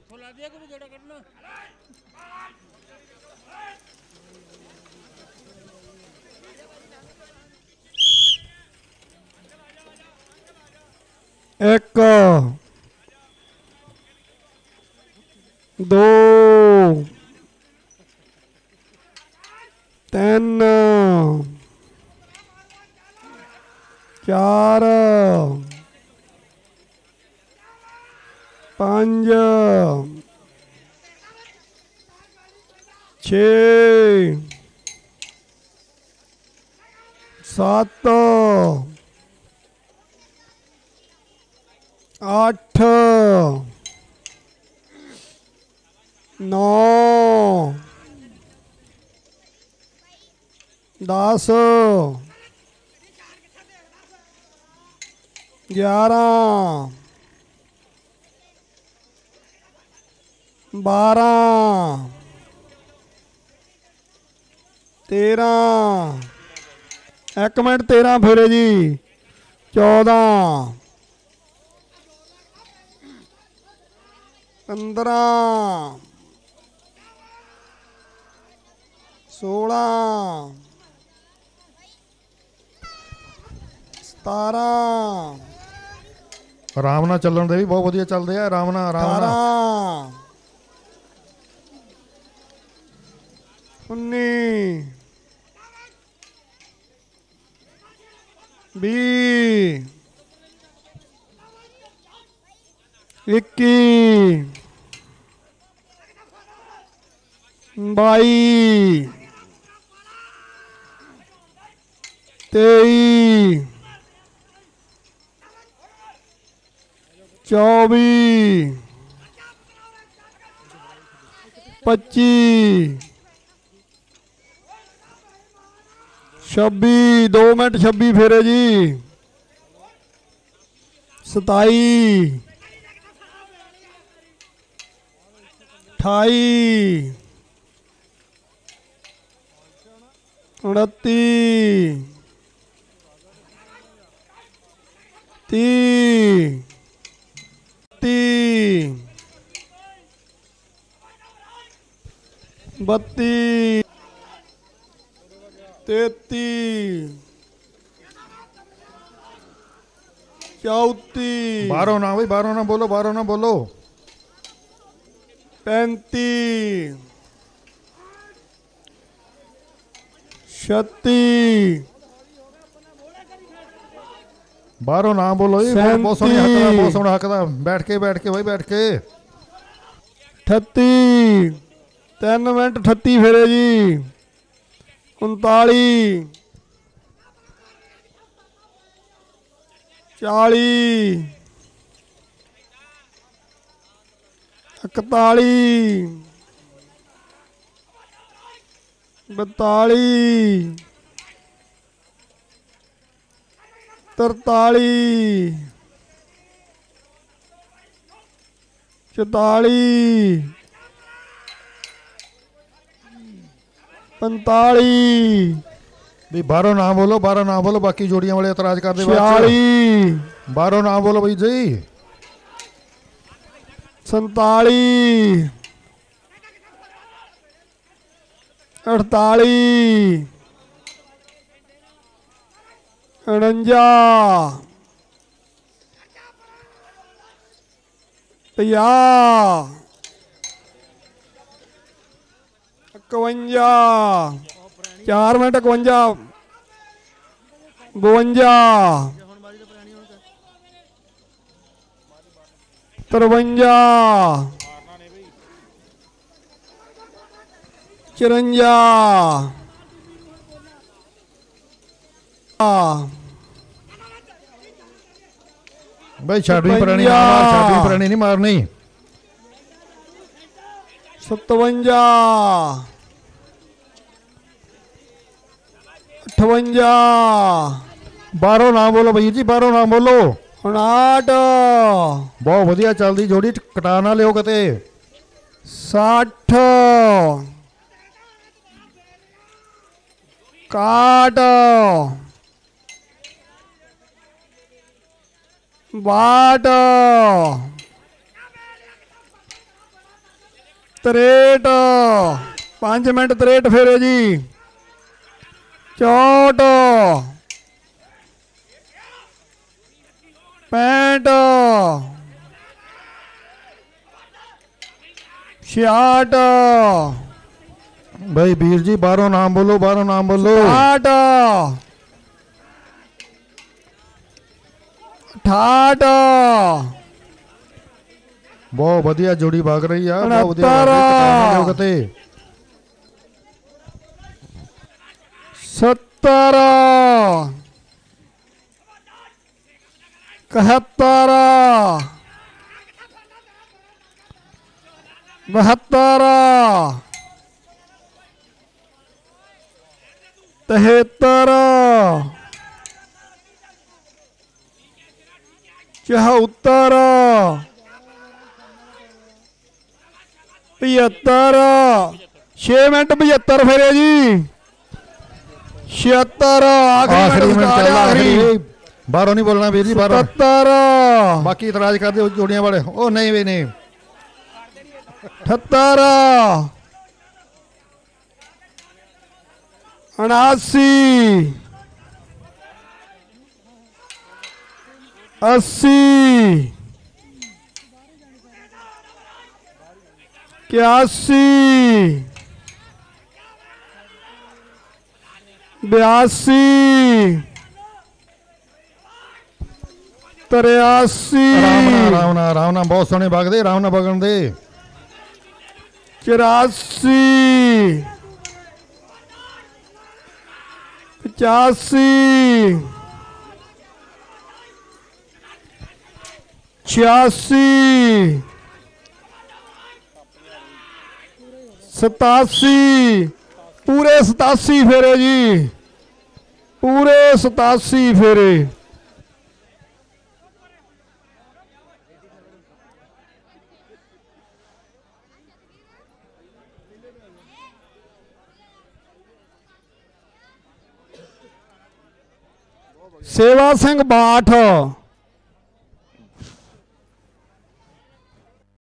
एक दो तीन चार पांच छे सात आठ नौ 10 11 12 13 एक मिनट 13 फेरे जी 14 15 16 17 आराम नाल चलन दे भी बहुत वधिया चलदे आ आराम नाल 19 20 21 22 23 24 25 26 2 मिनट 26 फेरे जी 27 28 29 30 32 33 34 बारों ना भाई बारों ना बोलो 35 36 बारों ना बोलो जी बहुत सोहना हकदा बैठ के भाई बैठ के 38 3 मिनट 38 फेरे जी 39 40 41 42 43 44 45 भी बारों ना बोलो बाकी जोड़ियां वाले एतराज कर दे 46 बारों ना बोलो भाई जी 47 48 49 50 51 4 मिनट 51 52 53 54 भाई छाड़ी पुरानी नहीं मारनी 57 58 बारों ना बोलो भाई जी बारों ना बोलो 59 बहुत वधिया चलदी जोड़ी कटा ना लियो कते 60 61 62 63 5 ਮਿੰਟ 63 फेरे जी 64 65 66 भाई वीर जी बाहरों नाम बोलो, बाहरों नाम बोलो। 68 68 बहुत बढ़िया जोड़ी भाग रही है, बहुत 69 बढ़िया। 70 71 72 73 74 75 6 मिनट 75 फेरे जी 76 आखिरी आखिरी मिनट चल आखिरी। बाहरों नहीं बोलना वीर जी, बाहरों। 77 बाकी इतराज कर दे जोड़ियां वाले। ओ नहीं भी नहीं। 78 79 80 81 82 83 राम बहुत सोने भाग दे, राम ना भगन दे। 84 85 86 87 पूरे 87 फेरे जी, पूरे 87 फेरे। सेवा सिंह बाठ